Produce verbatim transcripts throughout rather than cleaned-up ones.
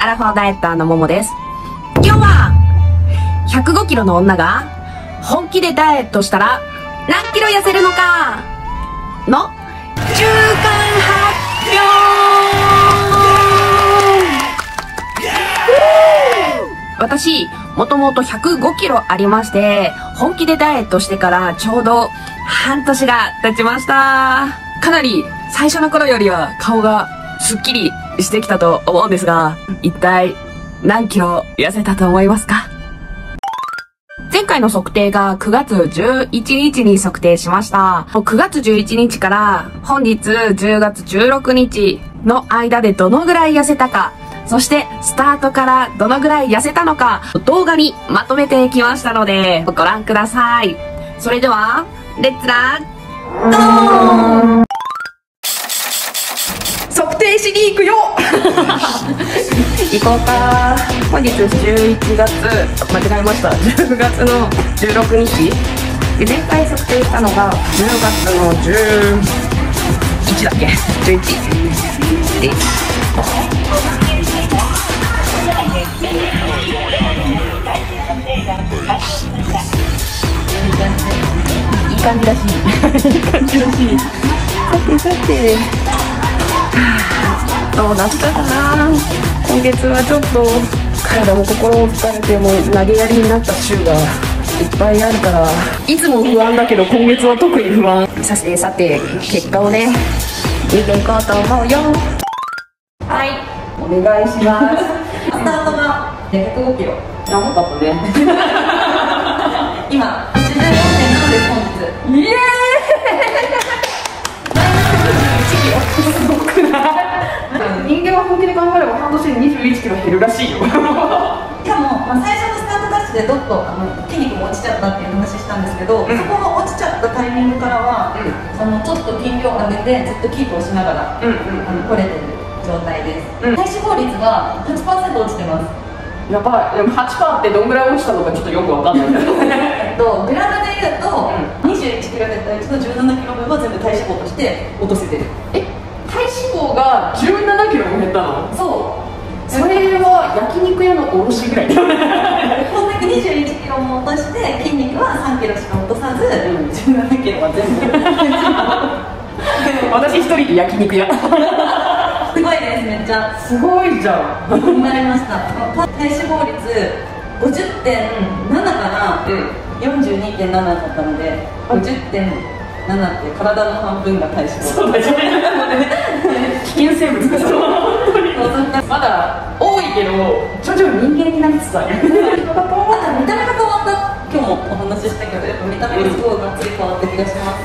ラフォーダイエッターのももです。今日はひゃくごキロの女が本気でダイエットしたら何キロ痩せるのかの中間発表。私もともとひゃくごキロありまして、本気でダイエットしてからちょうど半年が経ちました。かなり最初の頃よりは顔がすっきりしてきたと思うんですが、一体何キロ痩せたと思いますか？前回の測定がくがつじゅういちにちに測定しました。くがつじゅういちにちから本日じゅうがつじゅうろくにちの間でどのぐらい痩せたか、そしてスタートからどのぐらい痩せたのか動画にまとめてきましたのでご覧ください。それではレッツラドーン。測定しに行くよ行こうか。本日じゅういちがつ、間違えました、じゅうがつのじゅうろくにちで、前回測定したのがじゅうがつのじゅういちだっけ、じゅういちです。いい感じらしいいい感じらしい。さてさて、どうなったかな。今月はちょっと体も心も疲れて、もう投げやりになった週がいっぱいあるから、いつも不安だけど今月は特に不安。さてさて、結果をね見ていこうと思うよ。はい、お願いしますスタートがひゃくごキロ。やばかったね今はちじゅうよんてんななです。本日イエーイすごくない人間は本気で考えれば半年でにじゅういちキロ減るらしいよしかも、まあ、最初のスタートダッシュでどっとあの筋肉も落ちちゃったっていう話したんですけど、うん、そこが落ちちゃったタイミングからは、うん、そのちょっと筋量を上げてずっとキープをしながら、うんうん、あの来れてる状態です、うん、体脂肪率が はちパーセント 落ちてます。やばい。でも はちパーセント ってどんぐらい落ちたのかちょっとよくわかんないけどえっとグラムで言うと、うん、にじゅういちキロ減ったうちのじゅうななキロぶんは全部体脂肪として落とせてる。え、体脂肪がじゅうななキロも減ったの？そう。それは焼肉屋の卸ぐらいだ本当ににじゅういちキロも落として筋肉はさんキロしか落とさず、うん、じゅうななキロは全部私一人で焼肉屋すごいです。めっちゃすごいじゃん頑張りました。体脂肪率 ごじゅってんなな から よんじゅうにてんなな だったので、 ごじゅってんなな って体の半分が体脂肪。そうだよね危険生物ですまだ多いけど徐々に人間になりつつあるあと見た目が変わった。今日もお話ししたけど、やっぱ見た目がすごいがっつり変わった気がします。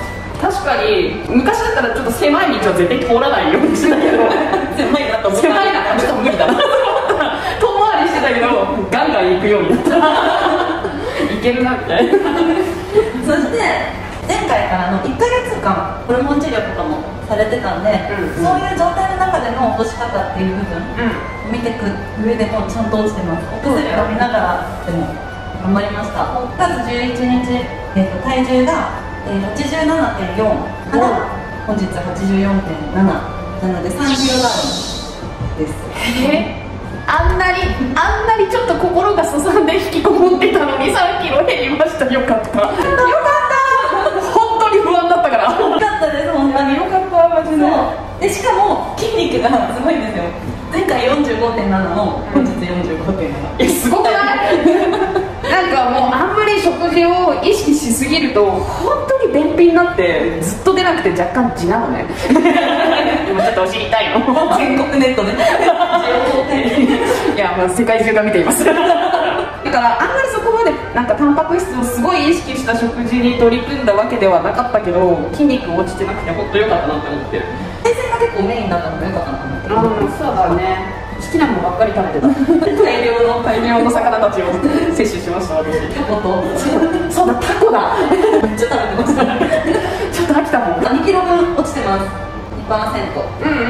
確かに昔だったらちょっと狭い道は絶対通らないようにしてたけど狭いなと思った狭いなちょっと無理だな遠回りしてたけどガンガン行くようになったいけるなみたいなそして前回からのいっかげつかんホルモン治療とかもされてたんで、うんうん、そういう状態の中での落とし方っていう部分を見ていく上でもちゃんと落ちてます。お薬を見ながらでも頑張りました。くがつじゅういちにち、えー、と体重がはちじゅうななてんよんから本日はちじゅうよんてんなななのでさんキロダウンです。えあんなにあんなにちょっと心がすさんで引きこもってたのにさんキロ減りました。よかったよかった本当に不安だったからよかったです。本当によかったマジで。でしかも筋肉がすごいんですよ。前回 よんじゅうごてんなな の本日 よんじゅうごてんなな えすごくないなんかもうあんまり食事を意識しすぎると本当に便秘になってずっと出なくて若干地なのねでもちょっとお尻痛いの全国ネットねいやもう世界中が見ていますだからあんまりそこまでなんかタンパク質をすごい意識した食事に取り組んだわけではなかったけど、筋肉落ちてなくて本当良かったなって思ってる。海鮮が結構メインだったのが良かったなと思ってる。うん、そうだね。好きなものばっかり食べてた大量の大量の魚たちを摂取しました私。タコとそうだタコだめっちゃ食べてましたちょっと飽きたもん。にキロぶん落ちてます。 にパーセント。 うんうん、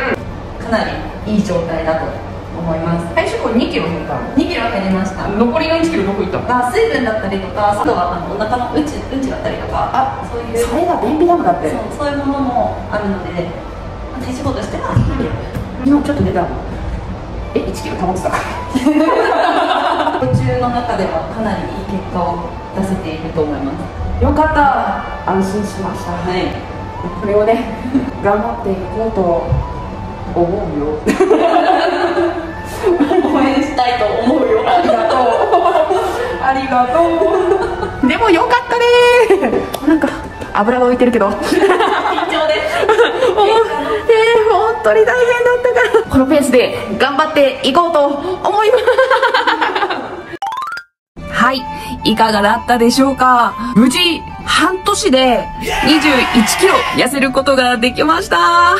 かなりいい状態だと思います。体脂肪にキロ減ったの？にキロ減りました。残りのいちキロどこ行ったの？が水分だったりとか、あとはあのお腹のうんちうんちだったりとか、あそういうそれが便秘ダムだって。そう、そういうものもあるので体脂肪としては今ちょっと出たのえ、いちキロ保ってた途中の中ではかなりいい結果を出せていると思います。 よかった、安心しました。 はい、 これをね頑張っていこうと思うよ応援したいと思うよ。 ありがとうありがとうでもよかったねなんか油が浮いてるけど緊張ですえー、本当に大変だったからこのペースで頑張っていこうと思いますはい、いかがだったでしょうか。無事半年でにじゅういちキロ痩せることができました。本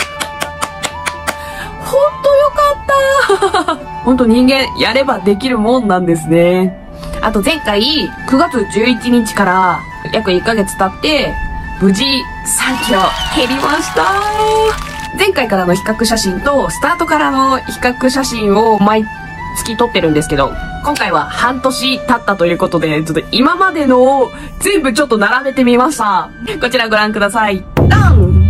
当よかった本当人間やればできるもんなんですね。あと前回くがつじゅういちにちから約いっかげつ経って無事さんキロ減りました。前回からの比較写真とスタートからの比較写真を毎月撮ってるんですけど、今回は半年経ったということで、ちょっと今までのを全部ちょっと並べてみました。こちらご覧ください。ダン！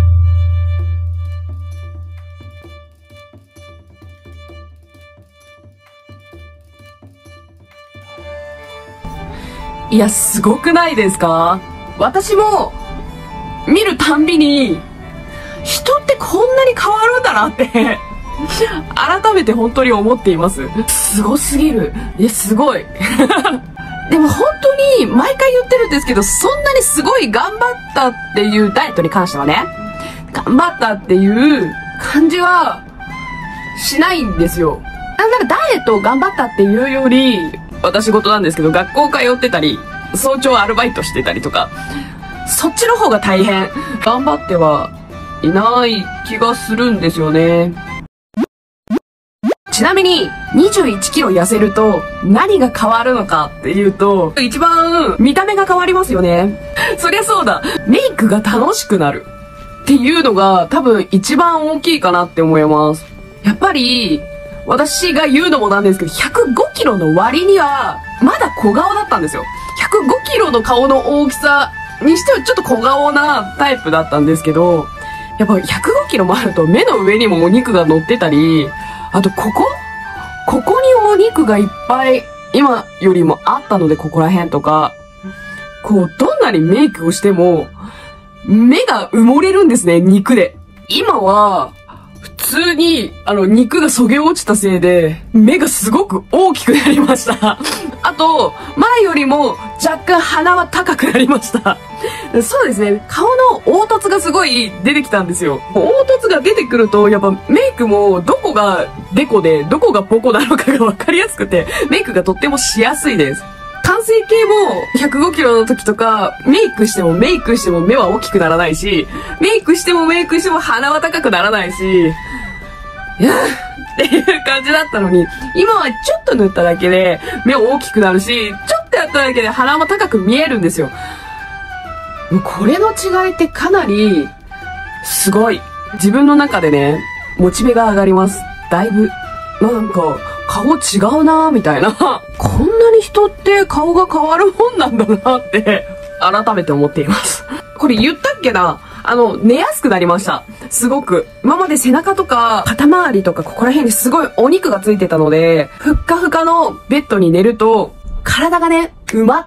いや、すごくないですか？私も見るたんびに人ってこんなに変わるんだなって改めて本当に思っています。すごすぎる。え、すごいでも本当に毎回言ってるんですけど、そんなにすごい頑張ったっていうダイエットに関してはね、頑張ったっていう感じはしないんですよ。なんならダイエットを頑張ったっていうより、私事なんですけど、学校通ってたり早朝アルバイトしてたりとか、そっちの方が大変頑張ってはいない気がするんですよね。ちなみににじゅういちキロ痩せると何が変わるのかっていうと、一番見た目が変わりますよね。そりゃそうだ、メイクが楽しくなるっていうのが多分一番大きいかなって思います。やっぱり私が言うのもなんですけど、ひゃくごキロの割にはまだ小顔だったんですよ。ひゃくごキロの顔の大きさにしてはちょっと小顔なタイプだったんですけど、やっぱひゃくごキロもあると目の上にもお肉が乗ってたり、あとここここにお肉がいっぱい今よりもあったので、ここら辺とか、こうどんなにメイクをしても目が埋もれるんですね、肉で。今は普通にあの肉がそげ落ちたせいで目がすごく大きくなりましたあと前よりも若干鼻は高くなりましたそうですね、顔の凹凸がすごい出てきたんですよ。凹凸が出てくるとやっぱメイクもどこがデコでどこがボコなのかが分かりやすくて、メイクがとってもしやすいです。完成形もひゃくごキロの時とか、メイクしてもメイクしても目は大きくならないし、メイクしてもメイクしても鼻は高くならないし、いやっていう感じだったのに、今はちょっと塗っただけで目大きくなるし、ちょっとやっただけで鼻も高く見えるんですよ。もうこれの違いってかなりすごい。自分の中でね、モチベが上がります。だいぶ。なんか、顔違うなぁみたいな。こんなに人って顔が変わるもんなんだなって改めて思っています。これ言ったっけな、あの寝やすくなりました。すごく今まで背中とか肩周りとかここら辺にすごいお肉がついてたので、ふっかふかのベッドに寝ると体がね埋まって、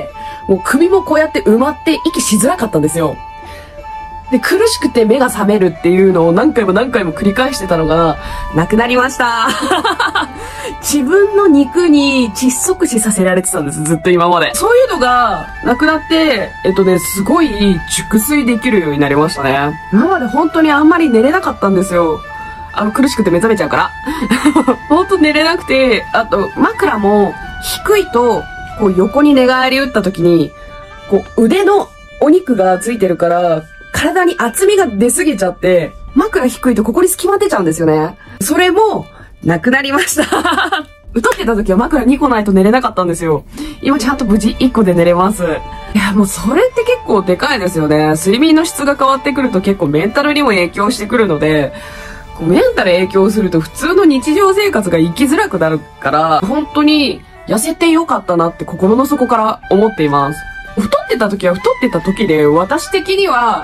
もう首もこうやって埋まって息しづらかったんですよ。で、苦しくて目が覚めるっていうのを何回も何回も繰り返してたのがなくなりました自分の肉に窒息死させられてたんです、ずっと今まで。そういうのがなくなって、えっとね、すごい熟睡できるようになりましたね。今まで本当にあんまり寝れなかったんですよ。あの、苦しくて目覚めちゃうから本当寝れなくて、あと枕も低いとこう横に寝返り打った時にこう腕のお肉がついてるから体に厚みが出すぎちゃって、枕低いとここに隙間出ちゃうんですよね。それもなくなりました太ってた時は枕にこないと寝れなかったんですよ。今ちゃんと無事いっこで寝れます。いや、もうそれって結構でかいですよね。睡眠の質が変わってくると結構メンタルにも影響してくるので、こうメンタル影響すると普通の日常生活が生きづらくなるから、本当に痩せてよかったなって心の底から思っています。太ってた時は太ってた時で、私的には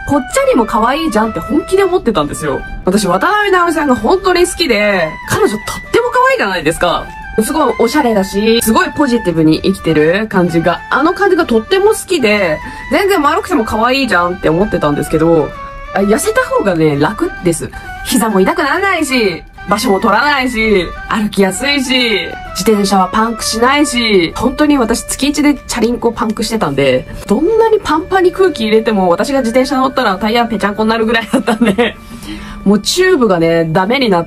ぽっちゃりも可愛いじゃんって本気で思ってたんですよ。私、渡辺直美さんが本当に好きで、彼女とっても可愛いじゃないですか。すごいおしゃれだし、すごいポジティブに生きてる感じが、あの感じがとっても好きで、全然丸くても可愛いじゃんって思ってたんですけど、痩せた方がね、楽です。膝も痛くならないし、場所も取らないし、歩きやすいし、自転車はパンクしないし、本当に私月いちでチャリンコパンクしてたんで、どんなにパンパンに空気入れても私が自転車乗ったらタイヤぺちゃんこになるぐらいだったんで、もうチューブがね、ダメになって、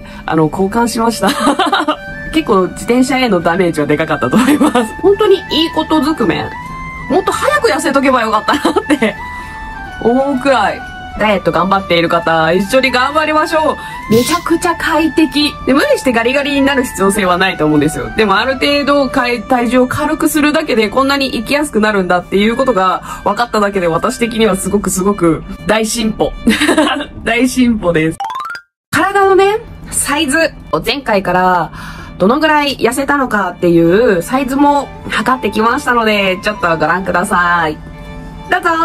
あの、交換しました。結構自転車へのダメージはでかかったと思います。本当にいいことずくめん。もっと早く痩せとけばよかったなって思うくらい。ダイエット頑張っている方、一緒に頑張りましょう。めちゃくちゃ快適。で、無理してガリガリになる必要性はないと思うんですよ。でもある程度体重を軽くするだけでこんなに生きやすくなるんだっていうことが分かっただけで私的にはすごくすごく大進歩。大進歩です。体のね、サイズを前回からどのぐらい痩せたのかっていうサイズも測ってきましたので、ちょっとご覧ください。どうぞ。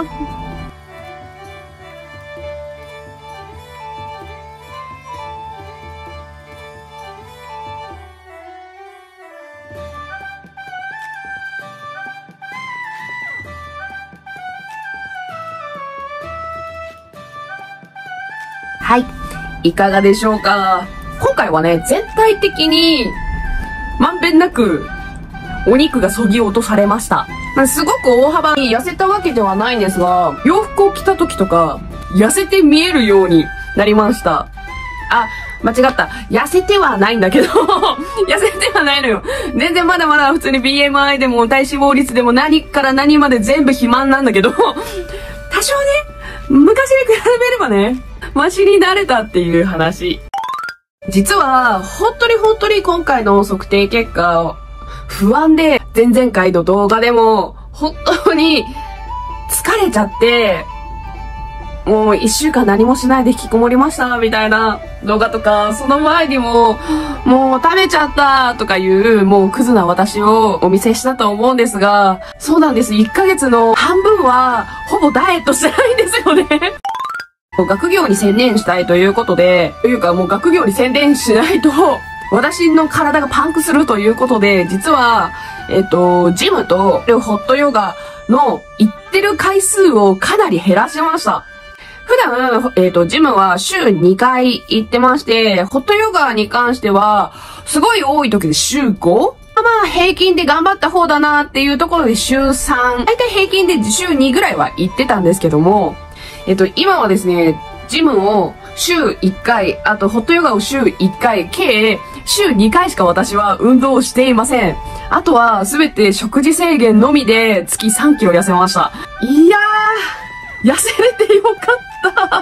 はい。いかがでしょうか。今回はね、全体的に、まんべんなく、お肉がそぎ落とされました。すごく大幅に痩せたわけではないんですが、洋服を着た時とか、痩せて見えるようになりました。あ、間違った。痩せてはないんだけど、痩せてはないのよ。全然まだまだ普通に ビーエムアイ でも体脂肪率でも何から何まで全部肥満なんだけど、多少ね、昔に比べればね、マシになれたっていう話。実は、本当に本当に今回の測定結果、不安で、前々回の動画でも、本当に疲れちゃって、もう一週間何もしないで引きこもりました、みたいな動画とか、その前にも、もう食べちゃったとかいう、もうクズな私をお見せしたと思うんですが、そうなんです。いっかげつの半分は、ほぼダイエットしてないんですよね。学業に専念したいということで、というかもう学業に専念しないと、私の体がパンクするということで、実は、えっと、ジムとホットヨガの行ってる回数をかなり減らしました。普段、えっと、ジムは週にかい行ってまして、ホットヨガに関しては、すごい多い時で週ご？まあ、平均で頑張った方だなっていうところで週さん。だいたい平均で週にぐらいは行ってたんですけども、えっと、今はですね、ジムを週いっかい、あとホットヨガを週いっかい、計週にかいしか私は運動をしていません。あとはすべて食事制限のみで月さんキロ痩せました。いやー、痩せれてよかった。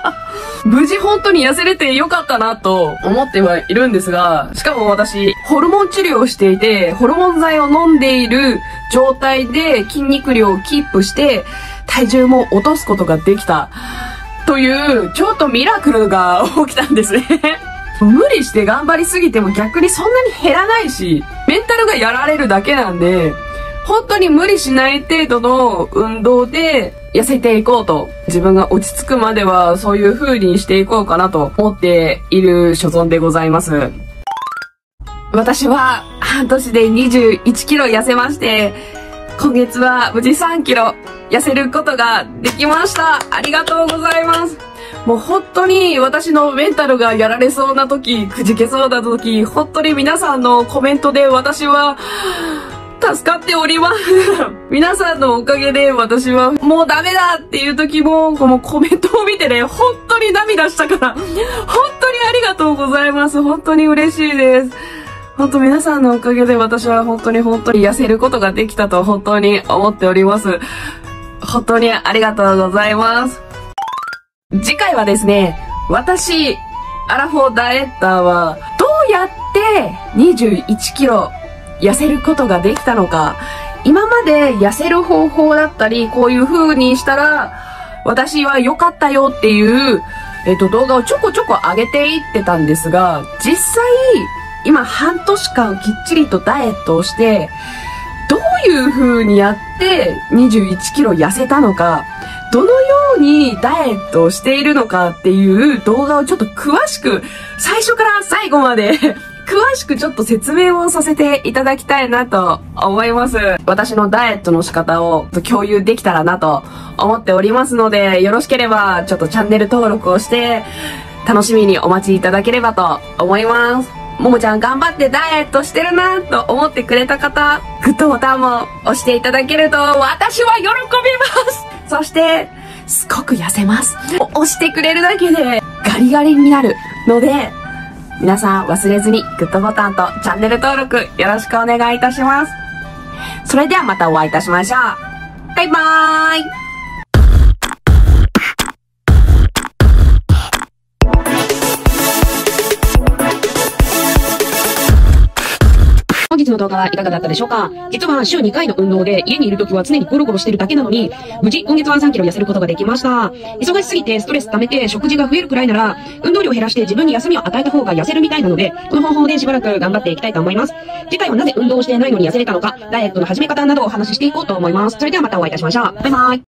無事本当に痩せれてよかったなと思ってはいるんですが、しかも私、ホルモン治療をしていて、ホルモン剤を飲んでいる状態で筋肉量をキープして、体重も落とすことができた。という、ちょっとミラクルが起きたんですね。無理して頑張りすぎても逆にそんなに減らないし、メンタルがやられるだけなんで、本当に無理しない程度の運動で痩せていこうと、自分が落ち着くまではそういう風にしていこうかなと思っている所存でございます。私は半年でにじゅういちキロ痩せまして、今月は無事さんキロ痩せることができました。ありがとうございます。もう本当に私のメンタルがやられそうな時、くじけそうな時、本当に皆さんのコメントで私は助かっております。皆さんのおかげで私はもうダメだっていう時も、このコメントを見てね、本当に涙したから、本当にありがとうございます。本当に嬉しいです。本当皆さんのおかげで私は本当に本当に痩せることができたと本当に思っております。本当にありがとうございます。次回はですね、私、アラフォーダイエッターはどうやってにじゅういちキロ痩せることができたのか、今まで痩せる方法だったり、こういう風にしたら私は良かったよっていう、えっと、動画をちょこちょこ上げていってたんですが、実際今半年間きっちりとダイエットをして、どういう風にやってにじゅういちキロ痩せたのか、 どのようにダイエットをしているのかっていう動画をちょっと詳しく、最初から最後まで詳しくちょっと説明をさせていただきたいなと思います。私のダイエットの仕方を共有できたらなと思っておりますので、よろしければちょっとチャンネル登録をして楽しみにお待ちいただければと思います。ももちゃん頑張ってダイエットしてるなと思ってくれた方、グッドボタンも押していただけると私は喜びます。そして、すごく痩せます。押してくれるだけでガリガリになるので、皆さん忘れずにグッドボタンとチャンネル登録よろしくお願いいたします。それではまたお会いいたしましょう。バイバーイ。 本日の動画はいかがだったでしょうか？実は週にかいの運動で家にいる時は常にゴロゴロしてるだけなのに、無事今月はさんキロ痩せることができました。忙しすぎてストレス溜めて食事が増えるくらいなら、運動量を減らして自分に休みを与えた方が痩せるみたいなので、この方法でしばらく頑張っていきたいと思います。次回はなぜ運動をしていないのに痩せれたのか、ダイエットの始め方などをお話ししていこうと思います。それではまたお会いいたしましょう。バイバイ。